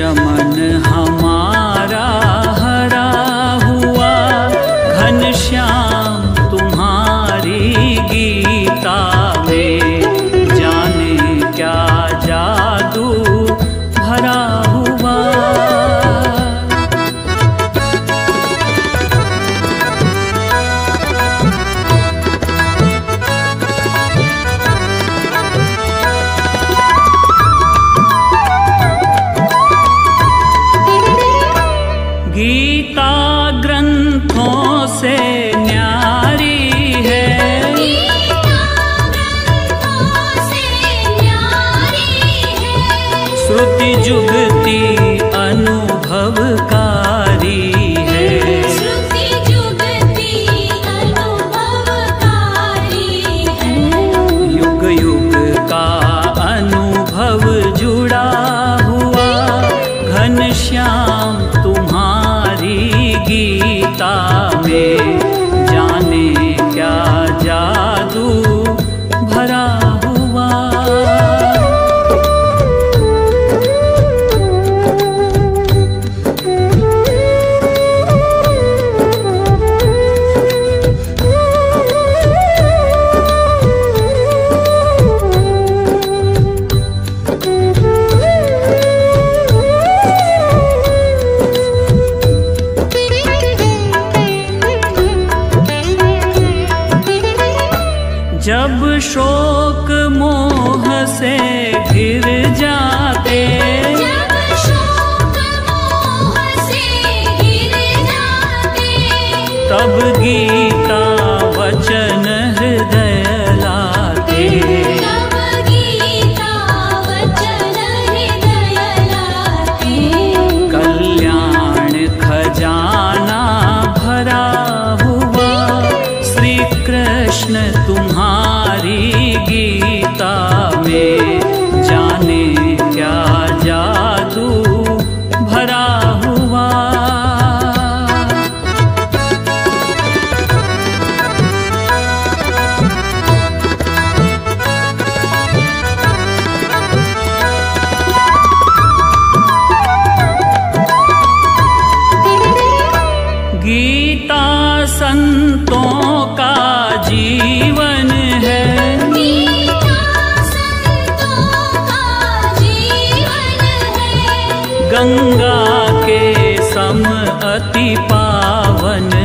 चमन हमारा हरा हुआ, घनश्याम तुम्हारी गीता में जाने क्या जादू भरा हुआ। गीता ग्रंथों से न्यारी है, गीता ग्रंथों से न्यारी है। श्रुति जुगती अनुभवकारी है, श्रुति जुगती अनुभवकारी है। युग युग का अनुभव जुड़ा हुआ, घनश्याम तुम्हारी गीता में जाने क्या जादू भरा हुआ। जब शोक मोह से घिर जाते, जब शोक मोह से घिर जाते, तब गीता वचन हृदय लाते। तब गीता वचन हृदय लाते। कल्याण खजाना भरा हुआ, श्री कृष्ण तुम्हारी गीता में जाने क्या जादू भरा हुआ। गीता संतों का जीवन है, गीता संतों का जीवन है। गंगा के सम अति पावन